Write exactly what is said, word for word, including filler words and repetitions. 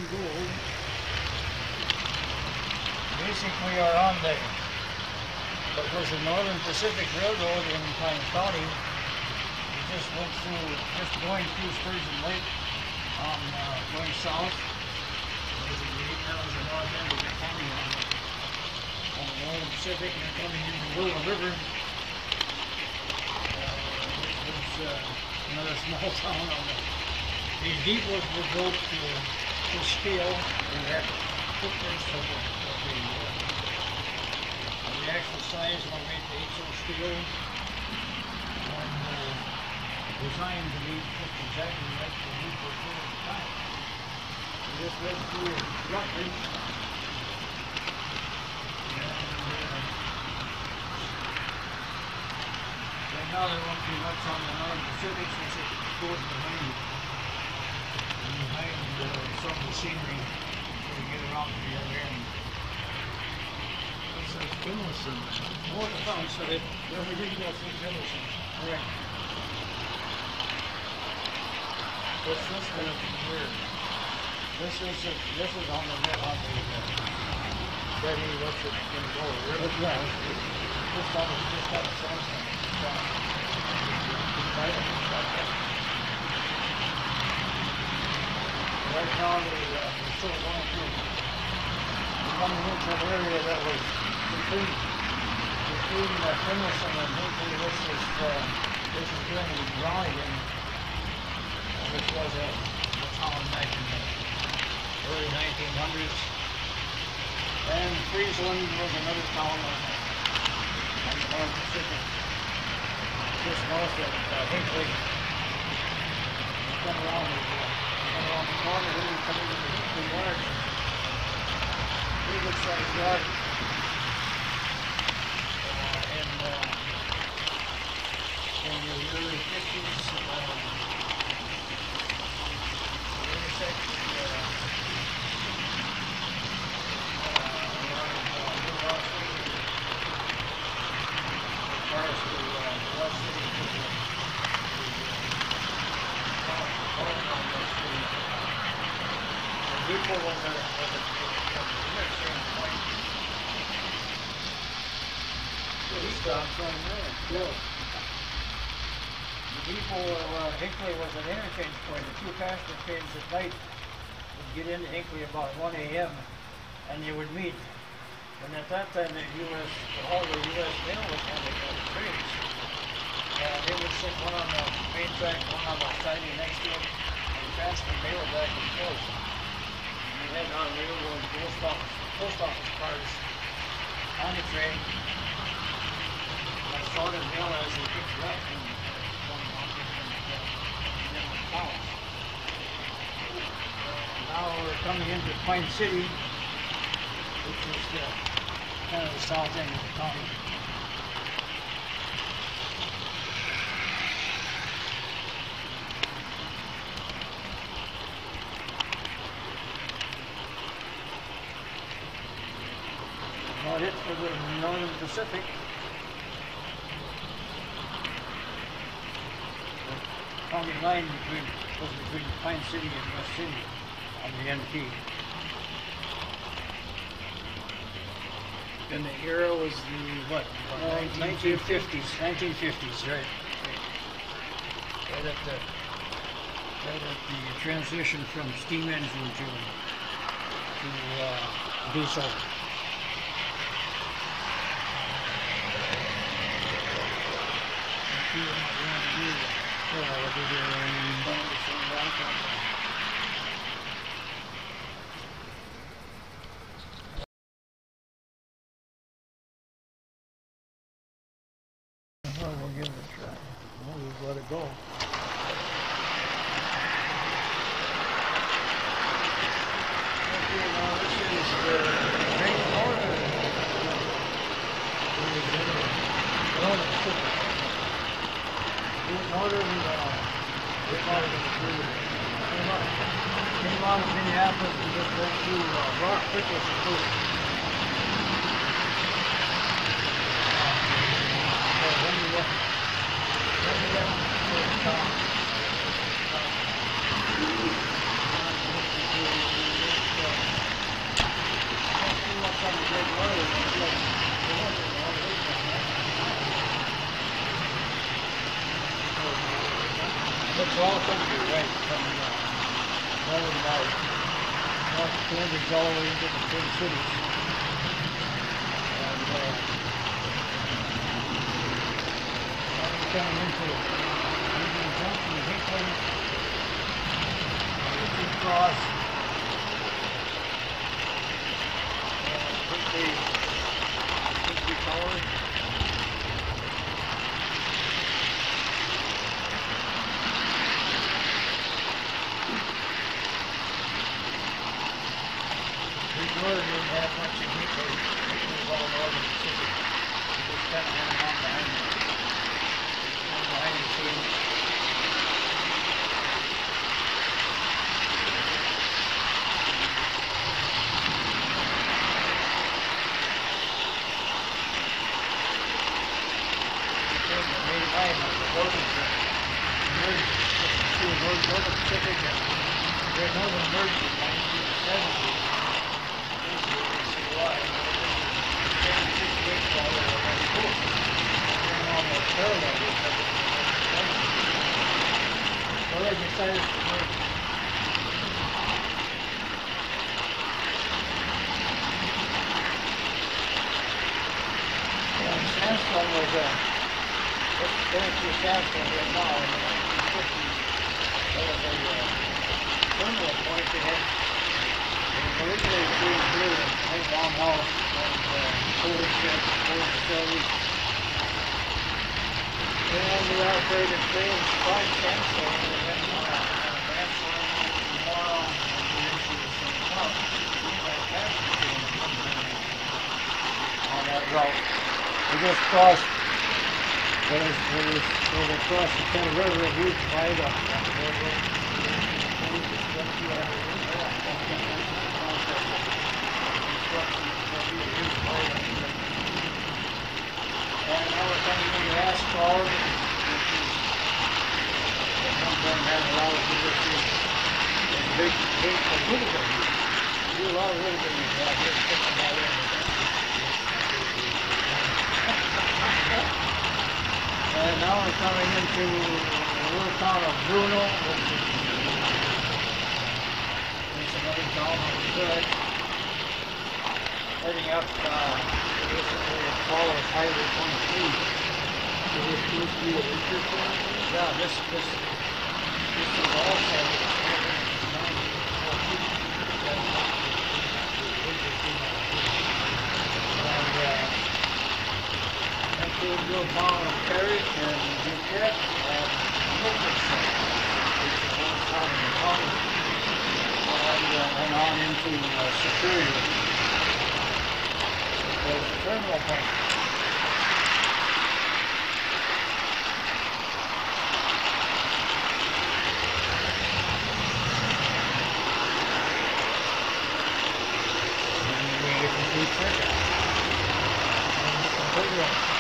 gold. Basically, are on the what was the Northern Pacific Railroad in Pine County. We just went through, just going through Sturgeon Lake, on uh, going south. That was the north end of the county on the, on the Northern Pacific, and they're coming into the Willow River. Uh, Uh, another small town on the, these depots were built to, to scale. They had footprints of the, of the, uh, of the actual size when made to H O scale, and uh, designed to be just exactly like the depots were at the time. We just went through Rutledge, and uh, now they won't be much on the Northern Pacific since it goes behind, behind uh, some of the scenery so we get around to the other end. That says Finlayson. Oh, the town said it. Yeah, we did go through Finlayson. Correct. What's this going to be here? This is a, this is on the net on the uh, Betty, what's it going to go? River? Yeah, just on the just on the Sandstone. Right now, they, uh, we're still going through, we're coming into an area that was between, between uh, Finlayson and Hinckley. This is, uh, this is during the Groningen, which was a, a town back in the early nineteen hundreds. And Friesland was another town on the, on the North Pacific. Just north of uh, Hinckley. We come around the, uh, come around the corner here, we come into the Hinckley yard. Pretty good sized yard. Uh, and uh, in the early fifties, uh, the intersection uh, uh, yard of uh, New Rockford, as far as to uh, West City. The depot was a, was a, interchange point. He stops right there. Yeah. The depot, uh, Hinckley was an interchange point. The two passenger trains at night would get into Hinckley about one A M and they would meet. And at that time, the U S, all the U S mail was on the trains. Uh, they would sit one on the main track, one on the siding next to it, and transfer mail back and forth. And we had our railroad post office, post office cars on the train. I sorted mail as they picked it up and one on different, uh, different towns. Now we're coming into Pine City, which is the, kind of the south end of the county. About it for the Northern Pacific. The county line between, was between Pine City and West City on the N P. And the era was the, what? Uh, nineteen fifties, nineteen fifties, right. Right at the, right at the transition from steam engine to, to uh, diesel. Well, we'll give it a try. Well, we'll let it go. Okay, now this is the Great Northern. Great Northern, uh, Great Northern came out, came out of Minneapolis and just went through uh, Rock Pickles and Food. all comes to your right, coming uh, northern valley. North Cambridge all the way into the Twin Cities. And uh, I'm coming into Union Junction in Hinckley. Hinckley Cross. Uh, Hinckley, Hinckley Tower. Northern didn't have much in Hinckley. Hinckley was all northern Pacific. We just kind of went along behind the, behind the scenes. The thing that made mine was the northern emergency. See, the northern Pacific and the northern emergency in nineteen seventy. So they decided to make yeah, Sandstone was a what's going through Sandstone right now in the nineteen fifties. There was a uh, terminal point they had. It was originally being built in a farmhouse and uh, coal shed, coal facility. And we operated trains from Sandstone and then uh, advanced more on the issue of Saint Cloud. On that route. We just crossed, there was, there was, there was across the Ken River, a huge viaduct on the railroad. And now we're coming into Askov, which is at one time had a lot of industry and big, big, a little bit. Do a lot of little bit out here, sticking that in. And now we're coming into the little town of Bruno, which is it's another town on the side. Heading up, uh, this is what it follows Highway twenty-three. So this used to be a winter town? Yeah, this, this, this is also nineteen fourteen. And, uh, actually we go down to Perry and Duquette and Wilkinson, which is one town in the county, and, uh, and on into uh, Superior. There's the terminal point. And we get complete circuit. And complete road.